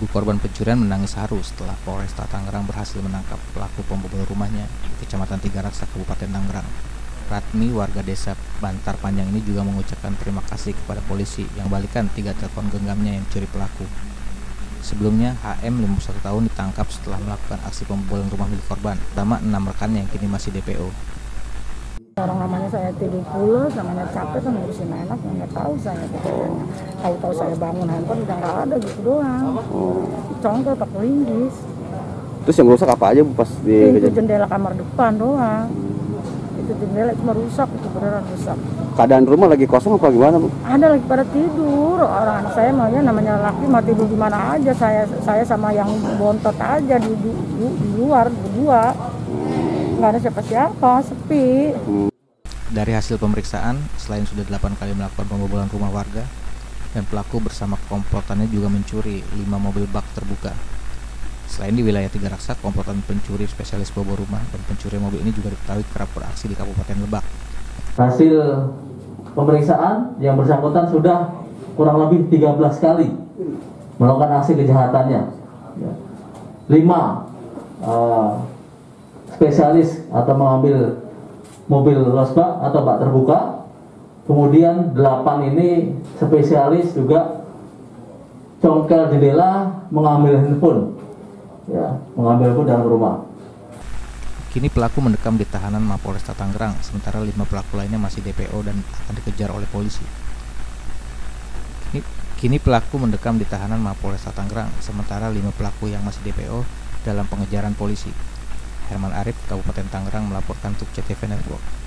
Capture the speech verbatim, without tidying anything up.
Ibu korban pencurian menangis haru setelah Polresta Tangerang berhasil menangkap pelaku pembobol rumahnya di Kecamatan Tiga Raksa, Kabupaten Tangerang. Ratmi, warga desa Bantar Panjang ini juga mengucapkan terima kasih kepada polisi yang balikan tiga telepon genggamnya yang dicuri pelaku. Sebelumnya, H M lima puluh satu tahun ditangkap setelah melakukan aksi pembobolan rumah milik korban, bersama enam rekannya yang kini masih D P O. Orang namanya saya tidur pulas, namanya capek kan ngurusin anak, nggak tahu saya kejadiannya. Tahu-tahu saya bangun handphone udah nggak ada gitu doang. Oh. Congkel pakai linggis. Terus yang rusak apa aja Bu pas di itu kejadian? Jendela kamar depan doang. Itu jendela cuma rusak, itu beneran rusak. Keadaan rumah lagi kosong apa gimana Bu? Ada lagi pada tidur. Orang anak saya maunya namanya laki mau tidur di mana aja. Saya saya sama yang bontot aja di, di, di luar berdua. Nggak ada siapa-siapa, sepi. Dari hasil pemeriksaan, selain sudah delapan kali melakukan pembobolan rumah warga, dan pelaku bersama komplotannya juga mencuri lima mobil bak terbuka. Selain di wilayah Tiga Raksa, komplotan pencuri spesialis bobol rumah dan pencuri mobil ini juga diketahui kerap beraksi di Kabupaten Lebak. Hasil pemeriksaan, yang bersangkutan sudah kurang lebih tiga belas kali melakukan aksi kejahatannya. lima uh, spesialis atau mengambil mobil losbak atau bak terbuka, kemudian delapan ini spesialis juga congkel jendela, mengambil handphone, ya, mengambil handphone dalam rumah. Kini pelaku mendekam di tahanan Mapolresta Tangerang, sementara lima pelaku lainnya masih D P O dan akan dikejar oleh polisi. Kini, kini pelaku mendekam di tahanan Mapolresta Tangerang, sementara lima pelaku yang masih D P O dalam pengejaran polisi. Herman Arif, Kabupaten Tangerang melaporkan untuk C T V Network.